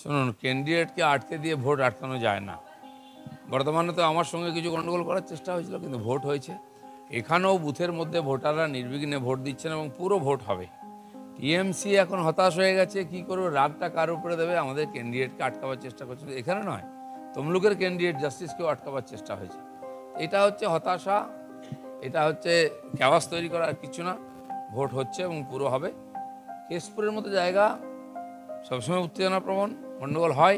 শুনুন, ক্যান্ডিডেটকে আটকে দিয়ে ভোট আটকানো যায় না। বর্তমানে তো আমার সঙ্গে কিছু গণ্ডগোল করার চেষ্টা হয়েছিল, কিন্তু ভোট হয়েছে। এখানেও বুথের মধ্যে ভোটাররা নির্বিঘ্নে ভোট দিচ্ছেন এবং পুরো ভোট হবে। টিএমসি এখন হতাশ হয়ে গেছে, কি করবে, রাগটা কার উপরে দেবে, আমাদের ক্যান্ডিডেটকে আটকাবার চেষ্টা করছে। এখানে নয়, তমলুকের ক্যান্ডিডেট জাস্টিসকেও আটকাবার চেষ্টা হয়েছে। এটা হচ্ছে হতাশা, এটা হচ্ছে ক্যাওয়াস তৈরি করা, আর কিছু না। ভোট হচ্ছে এবং পুরো হবে। কেশপুরের মতো জায়গা সবসময় উত্তেজনাপ্রবণ, গণ্ডগোল হয়।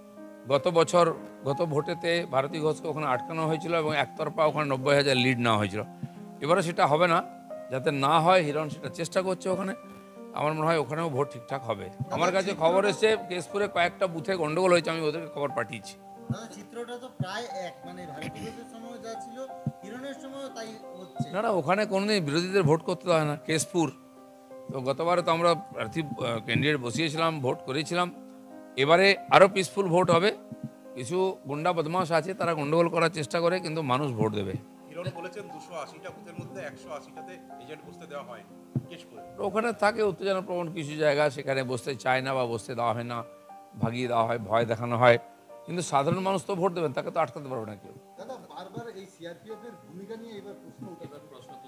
গত ভোটেতে ভারতী ঘোষকে ওখানে আটকানো হয়েছিল এবং একতরফা ওখানে 90,000 লিড নেওয়া হয়েছিল। এবারে সেটা হবে না, যাতে না হয় হিরণ সেটা চেষ্টা করছে ওখানে। আমার মনে হয় ওখানেও ভোট ঠিকঠাক হবে। আমার কাছে খবর এসছে কেশপুরে কয়েকটা বুথে গণ্ডগোল হয়েছে, আমি ওদেরকে খবর পাঠিয়েছি। চিত্রটা তো প্রায় এক, মানে ভারতী ঘোষের সময় যা ছিল হিরণের সময় তাই হচ্ছে। না, ওখানে কোনোদিন বিরোধীদের ভোট করতে হয় না। কেশপুর তো গতবারে তো আমরা প্রার্থী ক্যান্ডিডেট বসিয়েছিলাম, ভোট করেছিলাম। এবারে আরও পিসফুল ভোট হবে। কিছু গুন্ডা বদমাশ আছে, তারা গন্ডগোল করার চেষ্টা করে, কিন্তু মানুষ ভোট দেবে। হিরণ বলেছেন 280টা বুথের মধ্যে 180টাতে এজেন্ট বসতে দেওয়া হয় কেশপুরে। ওখানে থাকে উত্তেজনাপ্রবণ কিছু জায়গা, সেখানে বসতে চায় না বা বসতে দেওয়া হয় না, ভাগিয়ে দেওয়া হয়, ভয় দেখানো হয়। কিন্তু সাধারণ মানুষ তো ভোট দেবেন, তাকে তো আটকাতে পারবে না কেউ। দাদা, বারবার এই সিআরপিএফ এর ভূমিকা নিয়ে এবার প্রশ্ন উঠেছে।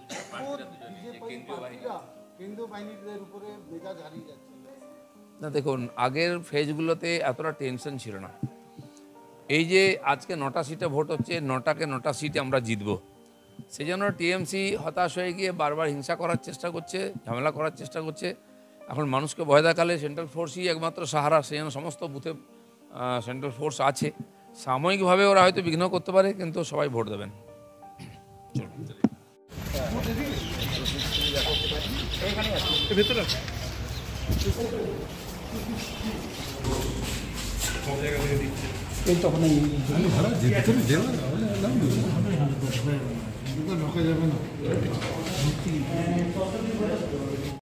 কেন্দ্রীয় বাহিনীদের উপরে মেজাজ হারিয়ে যাচ্ছে। না দেখুন, আগের ফেজগুলোতে এতটা টেনশন ছিল না। এই যে আজকে 9টা সিটে ভোট হচ্ছে, 9টাকে 9টা সিটে আমরা জিতবো, সেই জন্য টিএমসি হতাশ হয়ে গিয়ে বারবার হিংসা করার চেষ্টা করছে, ঝামেলা করার চেষ্টা করছে। এখন মানুষকে ভয় দেখালে সেন্ট্রাল ফোর্সই একমাত্র সাহারা, সেই জন্য সমস্ত বুথে সেন্ট্রাল ফোর্স আছে। সাময়িকভাবে ওরা হয়তো বিঘ্ন করতে পারে, কিন্তু সবাই ভোট দেবেন। ঢোকা যাবে না।